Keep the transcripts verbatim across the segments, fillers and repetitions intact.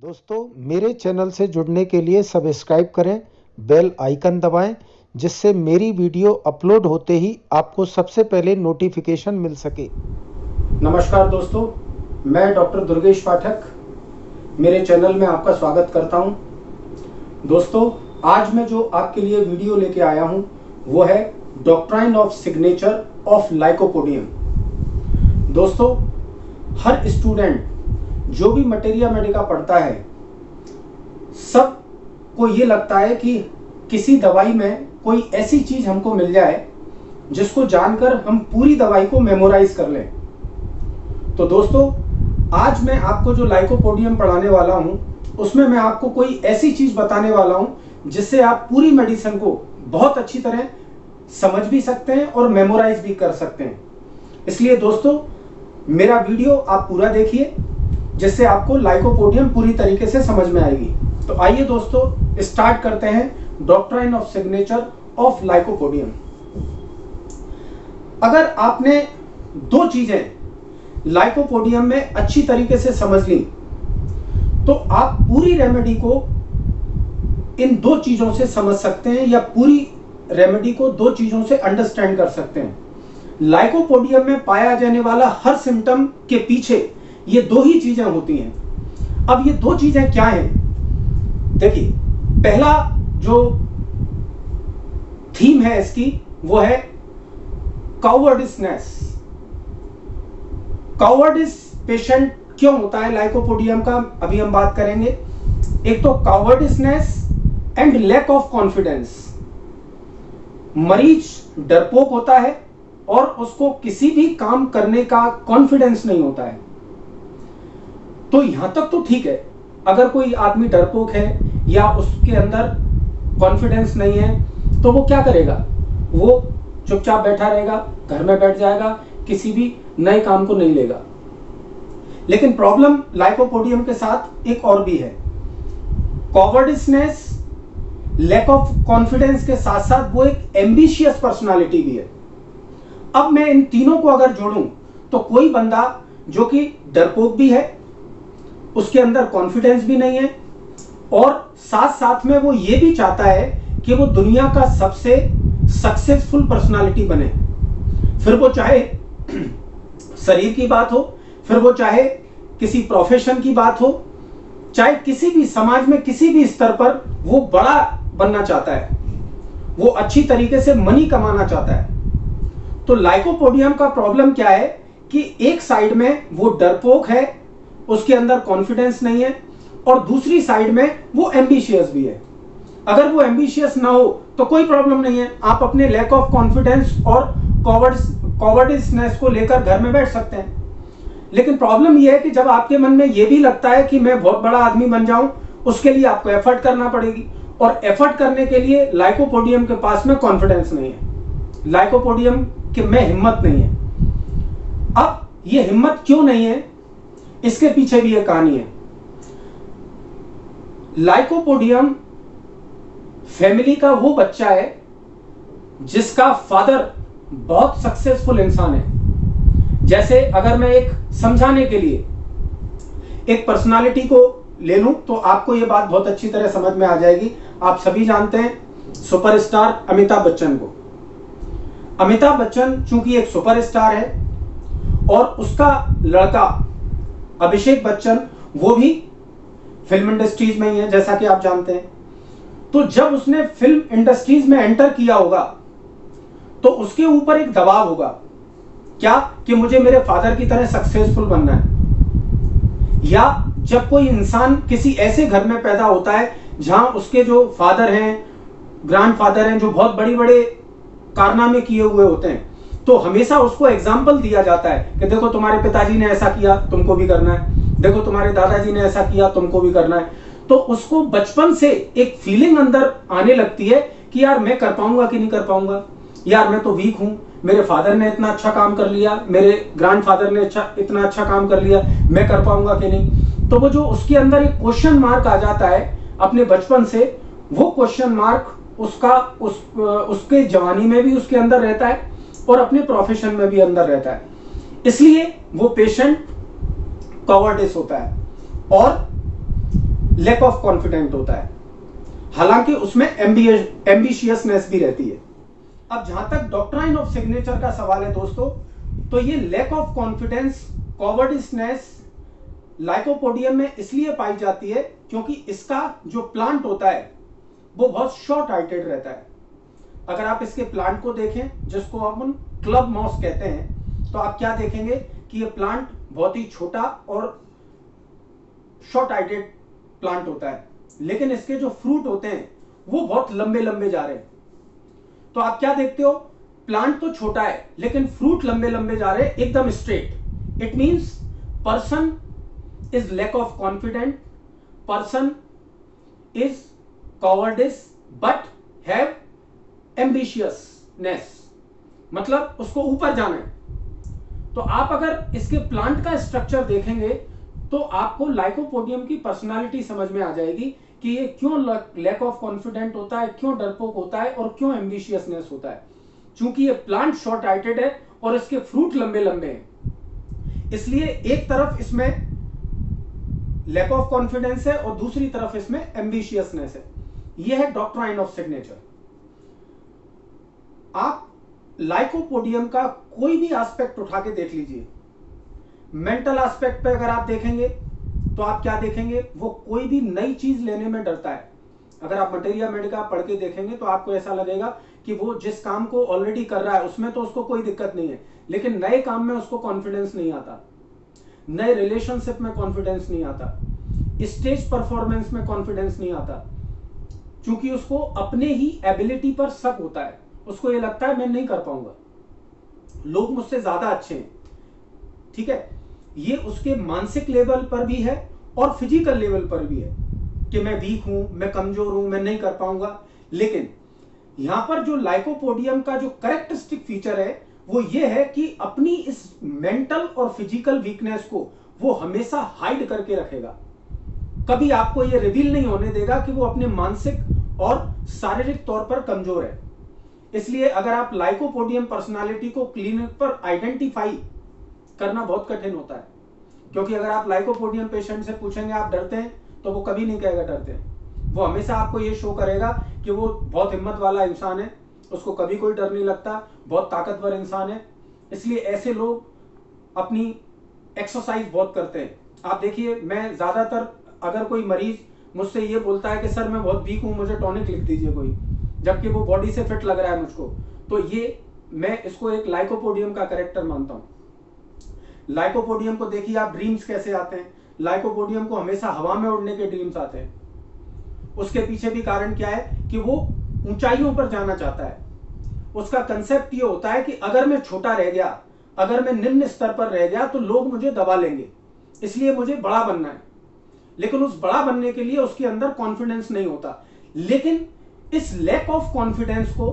दोस्तों, मेरे चैनल से जुड़ने के लिए सब्सक्राइब करें, बेल आइकन दबाएं, जिससे मेरी वीडियो अपलोड होते ही आपको सबसे पहले नोटिफिकेशन मिल सके। नमस्कार दोस्तों, मैं डॉक्टर दुर्गेश पाठक मेरे चैनल में आपका स्वागत करता हूं। दोस्तों, आज मैं जो आपके लिए वीडियो लेके आया हूं वो है doctrine of signature of lycopodium. दोस्तों, हर स्टूडेंट जो भी मटेरिया मेडिका पढ़ता है, सब को ये लगता है कि किसी दवाई में कोई ऐसी चीज हमको मिल जाए जिसको जानकर हम पूरी दवाई को मेमोराइज कर लें। तो दोस्तों, आज मैं आपको जो लाइकोपोडियम पढ़ाने वाला हूं उसमें मैं आपको कोई ऐसी चीज बताने वाला हूं जिससे आप पूरी मेडिसिन को बहुत अच्छी तरह समझ भी सकते हैं और मेमोराइज भी कर सकते हैं। इसलिए दोस्तों, मेरा वीडियो आप पूरा देखिए जिससे आपको लाइकोपोडियम पूरी तरीके से समझ में आएगी। तो आइए दोस्तों, स्टार्ट करते हैं doctrine of signature of lycopodium. अगर आपने दो चीजें लाइकोपोडियम में अच्छी तरीके से समझ ली तो आप पूरी रेमेडी को इन दो चीजों से समझ सकते हैं या पूरी रेमेडी को दो चीजों से अंडरस्टैंड कर सकते हैं। लाइकोपोडियम में पाया जाने वाला हर सिम्टम के पीछे ये दो ही चीजें होती हैं। अब ये दो चीजें क्या हैं? देखिए, पहला जो थीम है इसकी वो है कावर्डिसनेस। कावर्डिस पेशेंट क्यों होता है लाइकोपोडियम का, अभी हम बात करेंगे। एक तो cowardliness and lack of confidence. मरीज डरपोक होता है और उसको किसी भी काम करने का कॉन्फिडेंस नहीं होता है। तो यहां तक तो ठीक है, अगर कोई आदमी डरपोक है या उसके अंदर कॉन्फिडेंस नहीं है तो वो क्या करेगा? वो चुपचाप बैठा रहेगा, घर में बैठ जाएगा, किसी भी नए काम को नहीं लेगा। लेकिन प्रॉब्लम लाइकोपोडियम के साथ एक और भी है। कॉवर्डिसनेस, लैक ऑफ कॉन्फिडेंस के साथ साथ वो एक एम्बिशियस पर्सनालिटी भी है। अब मैं इन तीनों को अगर जोड़ूं तो कोई बंदा जो कि डरपोक भी है, उसके अंदर कॉन्फिडेंस भी नहीं है और साथ साथ में वो ये भी चाहता है कि वो दुनिया का सबसे सक्सेसफुल पर्सनालिटी बने। फिर वो चाहे शरीर की बात हो, फिर वो चाहे किसी प्रोफेशन की बात हो, चाहे किसी भी समाज में किसी भी स्तर पर वो बड़ा बनना चाहता है, वो अच्छी तरीके से मनी कमाना चाहता है। तो लाइकोपोडियम का प्रॉब्लम क्या है कि एक साइड में वो डरपोक है, उसके अंदर कॉन्फिडेंस नहीं है, और दूसरी साइड में वो एम्बिशियस भी है। अगर वो एम्बिशियस ना हो तो कोई प्रॉब्लम नहीं है, आप अपने लैक ऑफ कॉन्फिडेंस और कॉवर्डिसनेस को लेकर घर में बैठ सकते हैं। लेकिन प्रॉब्लम ये है कि जब आपके मन में ये भी लगता है कि मैं बहुत बड़ा आदमी बन जाऊं, उसके लिए आपको एफर्ट करना पड़ेगी, और एफर्ट करने के लिए लाइकोपोडियम के पास में कॉन्फिडेंस नहीं है, लाइकोपोडियम के में हिम्मत नहीं है। अब ये हिम्मत क्यों नहीं है, इसके पीछे भी एक कहानी है। लाइकोपोडियम फैमिली का वो बच्चा है जिसका फादर बहुत सक्सेसफुल इंसान है। जैसे अगर मैं एक समझाने के लिए एक पर्सनालिटी को ले लूं तो आपको ये बात बहुत अच्छी तरह समझ में आ जाएगी। आप सभी जानते हैं सुपरस्टार अमिताभ बच्चन को। अमिताभ बच्चन चूंकि एक सुपरस्टार है और उसका लड़का अभिषेक बच्चन वो भी फिल्म इंडस्ट्रीज में ही है, जैसा कि आप जानते हैं। तो जब उसने फिल्म इंडस्ट्रीज में एंटर किया होगा तो उसके ऊपर एक दबाव होगा, क्या कि मुझे मेरे फादर की तरह सक्सेसफुल बनना है। या जब कोई इंसान किसी ऐसे घर में पैदा होता है जहां उसके जो फादर हैं, ग्रैंडफादर हैं, जो बहुत बड़ी बड़े कारनामे किए हुए होते हैं, तो हमेशा उसको एग्जाम्पल दिया जाता है कि देखो तुम्हारे पिताजी ने ऐसा किया, तुमको भी करना है, देखो तुम्हारे दादाजी ने ऐसा किया, तुमको भी करना है। तो उसको बचपन से एक फीलिंग अंदर आने लगती है कि यार मैं कर पाऊंगा कि नहीं कर पाऊंगा, यार मैं तो वीक हूं, मेरे फादर ने इतना अच्छा काम कर लिया, मेरे ग्रैंडफादर ने अच्छा इतना अच्छा काम कर लिया, मैं कर पाऊंगा कि नहीं। तो वो जो उसके अंदर एक क्वेश्चन मार्क आ जाता है अपने बचपन से, वो क्वेश्चन मार्क उसका उस उसके जवानी में भी उसके अंदर रहता है और अपने प्रोफेशन में भी अंदर रहता है। इसलिए वो पेशेंट कॉवर्डिस होता है। और लैक ऑफ कॉन्फिडेंट होता है, हालांकि उसमें एम्बिशियसनेस भी रहती है। अब जहां तक डॉक्ट्राइन ऑफ सिग्नेचर का सवाल है दोस्तों, तो ये lack of confidence, cowardliness lycopodium में इसलिए पाई जाती है क्योंकि इसका जो प्लांट होता है वो बहुत शॉर्ट हाइटेड रहता है। अगर आप इसके प्लांट को देखें, जिसको अपन क्लब मॉस कहते हैं, तो आप क्या देखेंगे कि ये प्लांट बहुत ही छोटा और शॉर्ट हाइटेड प्लांट होता है, लेकिन इसके जो फ्रूट होते हैं वो बहुत लंबे लंबे जा रहे हैं। तो आप क्या देखते हो, प्लांट तो छोटा है लेकिन फ्रूट लंबे लंबे जा रहे हैं, एकदम straight. It means person is lack of confident, person is cowardice but have ambitiousness, मतलब उसको ऊपर जाना है। तो आप अगर इसके प्लांट का स्ट्रक्चर देखेंगे तो आपको लाइकोपोडियम की पर्सनालिटी समझ में आ जाएगी कि ये क्यों लैक ऑफ कॉन्फिडेंट होता है, क्यों डरपोक होता है और क्यों एम्बिशियसनेस होता है। चूंकि ये प्लांट शॉर्ट हाइटेड है और इसके फ्रूट लंबे लंबे हैं, इसलिए एक तरफ इसमें लैक ऑफ कॉन्फिडेंस है और दूसरी तरफ इसमें एम्बिशियसनेस है। यह है डॉक्ट्राइन ऑफ सिग्नेचर। आप लाइकोपोडियम का कोई भी एस्पेक्ट उठा के देख लीजिए, मेंटल एस्पेक्ट पे अगर आप देखेंगे तो आप क्या देखेंगे, वो कोई भी नई चीज लेने में डरता है। अगर आप मटेरिया मेडिका पढ़ के देखेंगे तो आपको ऐसा लगेगा कि वो जिस काम को ऑलरेडी कर रहा है उसमें तो उसको कोई दिक्कत नहीं है, लेकिन नए काम में उसको कॉन्फिडेंस नहीं आता, नए रिलेशनशिप में कॉन्फिडेंस नहीं आता, स्टेज परफॉर्मेंस में कॉन्फिडेंस नहीं आता, क्योंकि उसको अपने ही एबिलिटी पर शक होता है। उसको ये लगता है मैं नहीं कर पाऊंगा, लोग मुझसे ज्यादा अच्छे हैं। ठीक है, ये उसके मानसिक लेवल पर भी है और फिजिकल लेवल पर भी है कि मैं वीक हूं, मैं कमजोर हूं, मैं नहीं कर पाऊंगा। लेकिन यहां पर जो लाइकोपोडियम का जो कैरेक्टरिस्टिक फीचर है वो ये है कि अपनी इस मेंटल और फिजिकल वीकनेस को वो हमेशा हाइड करके रखेगा। कभी आपको ये रिवील नहीं होने देगा कि वो अपने मानसिक और शारीरिक तौर पर कमजोर है। इसलिए अगर आप लाइकोपोडियम पर्सनालिटी को क्लिनिक पर आइडेंटिफाई करना बहुत कठिन होता है, क्योंकि अगर आप लाइकोपोडियम पेशेंट से पूछेंगे आप डरते हैं, तो वो कभी नहीं कहेगा डरते हैं। वो हमेशा आपको ये शो करेगा कि वो बहुत हिम्मत वाला इंसान है, उसको कभी कोई डर नहीं लगता, बहुत ताकतवर इंसान है। इसलिए ऐसे लोग अपनी एक्सरसाइज बहुत करते हैं। आप देखिए, मैं ज्यादातर अगर कोई मरीज मुझसे ये बोलता है कि सर मैं बहुत वीक हूं, मुझे टॉनिक लिख दीजिए कोई, जबकि वो बॉडी से फिट लग रहा है मुझको, तो ये मैं इसको एक लाइकोपोडियम का कैरेक्टर मानता हूं। लाइकोपोडियम को देखिए आप, ड्रीम्स कैसे आते हैं। लाइकोपोडियम को हमेशा हवा में उड़ने के ड्रीम्स आते हैं। उसके पीछे भी कारण क्या है कि वो ऊंचाइयों पर जाना चाहता है। उसका कंसेप्ट ये होता है कि अगर मैं छोटा रह गया, अगर मैं निम्न स्तर पर रह गया तो लोग मुझे दबा लेंगे, इसलिए मुझे बड़ा बनना है। लेकिन उस बड़ा बनने के लिए उसके अंदर कॉन्फिडेंस नहीं होता। लेकिन इस लैक ऑफ कॉन्फिडेंस को,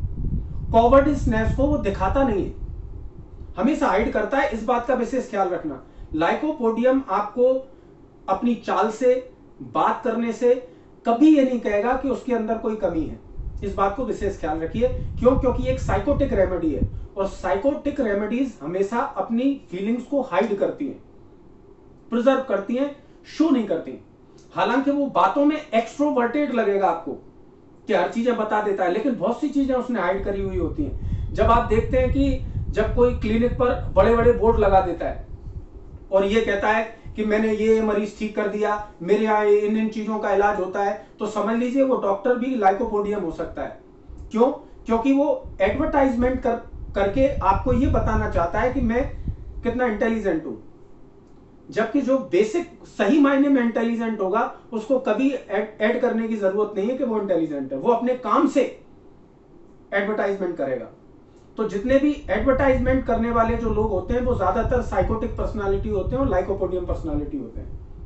कॉवर्डियसनेस को वो दिखाता नहीं है, हमेशा हाइड करता है। इस बात का विशेष ख्याल रखना। लाइकोपोडियम आपको अपनी चाल से, बात करने से कभी ये नहीं कहेगा कि उसके अंदर कोई कमी है। इस बात को विशेष ख्याल रखिए। क्यों? क्योंकि एक साइकोटिक रेमेडी है और साइकोटिक रेमेडीज हमेशा अपनी फीलिंग्स को हाइड करती हैं, प्रिजर्व करती हैं, शो नहीं करती। हालांकि वो बातों में एक्सट्रोवर्टेड लगेगा आपको कि हर चीजें बता देता है, लेकिन बहुत सी चीजें उसने हाइड करी हुई होती हैं। जब आप देखते हैं कि जब कोई क्लिनिक पर बड़े बड़े बोर्ड लगा देता है और ये कहता है कि मैंने ये मरीज ठीक कर दिया, मेरे यहाँ इन इन चीजों का इलाज होता है, तो समझ लीजिए वो डॉक्टर भी लाइकोपोडियम हो सकता है। क्यों? क्योंकि वो एडवर्टाइजमेंट कर करके आपको ये बताना चाहता है कि मैं कितना इंटेलिजेंट हूं, जबकि जो बेसिक सही मायने में इंटेलिजेंट होगा उसको कभी ऐड करने की जरूरत नहीं है कि वो इंटेलिजेंट है। वो अपने काम से एडवर्टाइजमेंट करेगा। तो जितने भी एडवर्टाइजमेंट करने वाले जो लोग होते हैं वो ज्यादातर साइकोटिक पर्सनालिटी होते हैं और लाइकोपोडियम पर्सनालिटी होते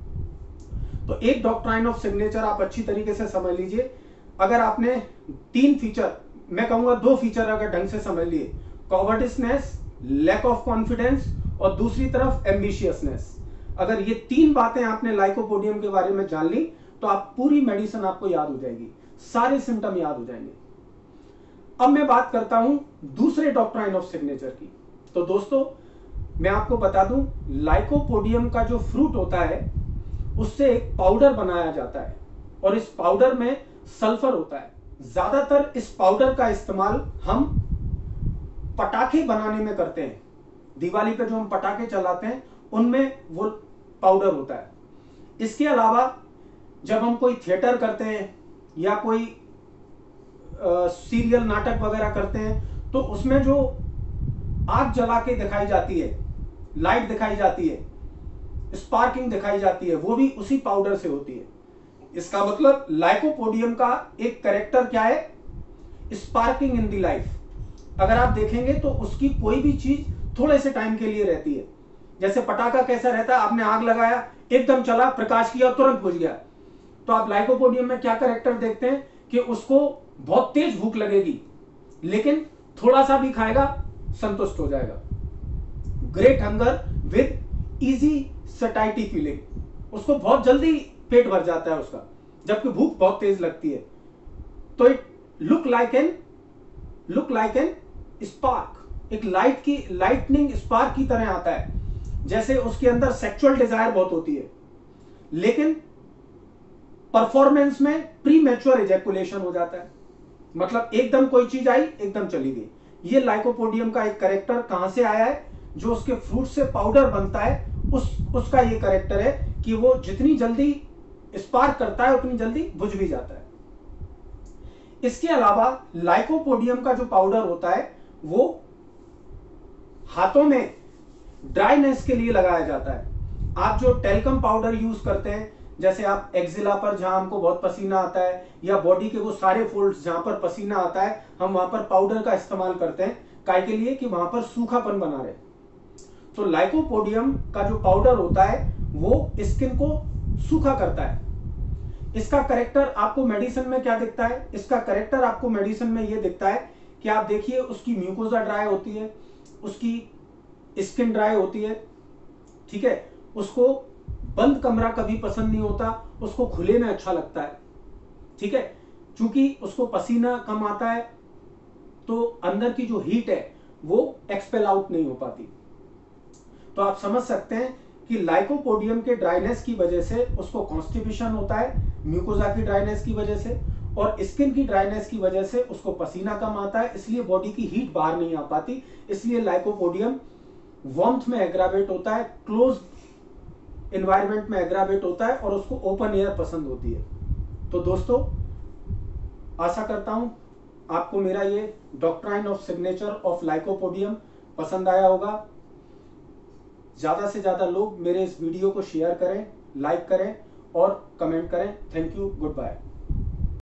हैं। तो एक डॉक्ट्राइन ऑफ सिग्नेचर आप अच्छी तरीके से समझ लीजिए। अगर आपने तीन फीचर, मैं कहूंगा दो फीचर अगर ढंग से समझ लिए, कॉवर्डियसनेस, लैक ऑफ कॉन्फिडेंस और दूसरी तरफ एम्बिशियसनेस, अगर ये तीन बातें आपने लाइकोपोडियम के बारे में जान ली तो आप पूरी मेडिसिन आपको याद हो जाएगी, सारे सिम्टम याद हो जाएंगे। अब मैं बात करता हूं दूसरे डॉक्ट्राइन ऑफ सिग्नेचर की। तो दोस्तों मैं आपको बता दूं, लाइकोपोडियम का जो फ्रूट होता है उससे एक पाउडर बनाया जाता है और इस पाउडर में सल्फर होता है। ज्यादातर इस पाउडर का इस्तेमाल हम पटाखे बनाने में करते हैं। दिवाली पे जो हम पटाखे चलाते हैं उनमें वो पाउडर होता है। इसके अलावा जब हम कोई थिएटर करते हैं या कोई आ, सीरियल नाटक वगैरह करते हैं तो उसमें जो आग जला के दिखाई जाती है, लाइट दिखाई जाती है, स्पार्किंग दिखाई जाती है, वो भी उसी पाउडर से होती है। इसका मतलब लाइकोपोडियम का एक कैरेक्टर क्या है? Sparking in the life. अगर आप देखेंगे तो उसकी कोई भी चीज थोड़े से टाइम के लिए रहती है। जैसे पटाखा कैसा रहता है, आपने आग लगाया, एकदम चला, प्रकाश किया, तुरंत बुझ गया। तो आप लाइकोपोडियम में क्या कैरेक्टर देखते हैं कि उसको बहुत तेज भूख लगेगी, लेकिन थोड़ा सा भी खाएगा संतुष्ट हो जाएगा। Great hunger with easy satiety feeling, उसको बहुत जल्दी पेट भर जाता है उसका, जबकि भूख बहुत तेज लगती है। तो it look like an look like an spark, एक लाइट की लाइटनिंग स्पार्क की तरह आता है। जैसे उसके अंदर सेक्सुअल डिजायर बहुत होती है, लेकिन परफॉर्मेंस में प्री मैच्योर इजैकुलेशन हो जाता है। मतलब एकदम कोई चीज आई, एकदम चली गई। ये लाइकोपोडियम का एक कैरेक्टर कहां से आया है? जो उसके फ्रूट से पाउडर बनता है, उस उसका ये कैरेक्टर है कि वो जितनी जल्दी स्पार्क करता है उतनी जल्दी बुझ भी जाता है। इसके अलावा लाइकोपोडियम का जो पाउडर होता है वो हाथों में ड्राइनेस के लिए लगाया जाता है। आप जो टेल्कम पाउडर यूज करते हैं, जैसे आप एक्जिला पर जहां हमको बहुत पसीना आता है, या बॉडी के वो सारे फोल्ड्स जहां पर पसीना आता है, हम वहां पर पाउडर का इस्तेमाल करते हैं। काय के लिए? कि वहां पर सूखापन बना रहे। तो लाइकोपोडियम का जो पाउडर होता है वो स्किन को सूखा करता है। इसका कैरेक्टर आपको मेडिसिन में क्या दिखता है? इसका कैरेक्टर आपको मेडिसिन में ये दिखता है कि आप देखिए उसकी म्यूकोजा ड्राई होती है, उसकी स्किन ड्राई होती है, ठीक है। उसको बंद कमरा कभी पसंद नहीं होता, उसको खुले में अच्छा लगता है, ठीक है। क्योंकि उसको पसीना कम आता है तो अंदर की जो हीट है वो एक्सपेल आउट नहीं हो पाती। तो आप समझ सकते हैं कि लाइकोपोडियम के ड्राइनेस की वजह से उसको कॉन्स्टिपेशन होता है, म्यूकोजा की ड्राइनेस की वजह से, और स्किन की ड्राइनेस की वजह से उसको पसीना कम आता है, इसलिए बॉडी की हीट बाहर नहीं आ पाती। इसलिए लाइकोपोडियम वार्मथ में एग्रावेट होता है, क्लोज एनवायरनमेंट में एग्रावेट होता है, और उसको ओपन एयर पसंद होती है। तो दोस्तों, आशा करता हूं आपको मेरा ये doctrine of signature of lycopodium पसंद आया होगा। ज्यादा से ज्यादा लोग मेरे इस वीडियो को शेयर करें, लाइक करें और कमेंट करें। Thank you, good bye.